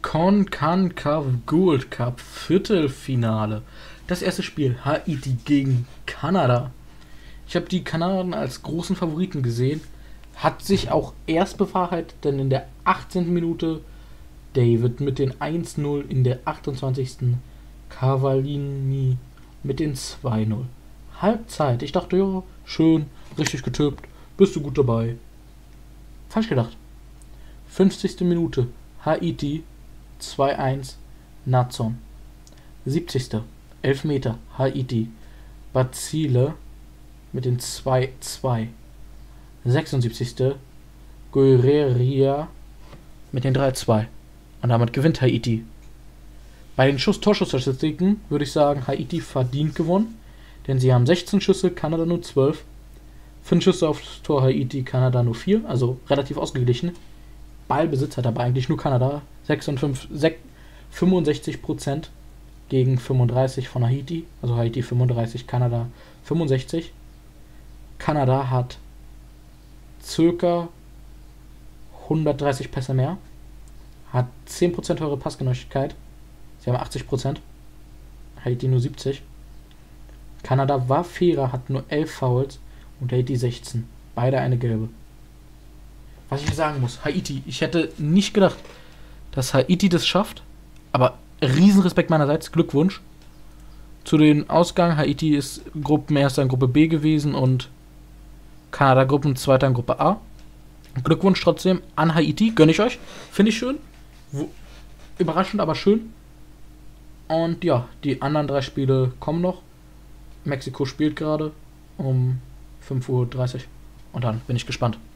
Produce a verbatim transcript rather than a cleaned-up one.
CONCACAF Gold Cup Viertelfinale. Das erste Spiel, Haiti gegen Kanada. Ich habe die Kanadier als großen Favoriten gesehen. Hat sich auch erst bewahrheitet, denn in der achtzehnten Minute David mit den eins null, in der achtundzwanzigsten Cavallini mit den zwei null. Halbzeit. Ich dachte, ja, schön, richtig getippt, bist du gut dabei. Falsch gedacht. fünfzigste Minute Haiti zwei eins Natson. siebzigste Elfmeter Haiti Bazile mit den zwei zwei. sechsundsiebzigste Guerreria mit den drei zwei. Und damit gewinnt Haiti. Bei den Schuss-Torschuss-Statistiken würde ich sagen, Haiti verdient gewonnen, denn sie haben sechzehn Schüsse, Kanada nur zwölf. fünf Schüsse aufs Tor Haiti, Kanada nur vier, also relativ ausgeglichen. Ballbesitz hat aber eigentlich nur Kanada, fünfundsechzig Prozent gegen fünfunddreißig von Haiti, also Haiti fünfunddreißig, Kanada fünfundsechzig. Kanada hat circa hundertdreißig Pässe mehr, hat zehn Prozent höhere Passgenauigkeit, sie haben achtzig Prozent, Haiti nur siebzig. Kanada war fairer, hat nur elf Fouls und Haiti sechzehn, beide eine gelbe. Was ich sagen muss, Haiti, ich hätte nicht gedacht, dass Haiti das schafft, aber Riesenrespekt meinerseits, Glückwunsch zu den Ausgang. Haiti ist Gruppenerster in Gruppe B gewesen und Kanada Gruppenzweiter in Gruppe A. Glückwunsch trotzdem an Haiti, gönne ich euch, finde ich schön, Wo, überraschend, aber schön. Und ja, die anderen drei Spiele kommen noch. Mexiko spielt gerade um fünf Uhr dreißig und dann bin ich gespannt.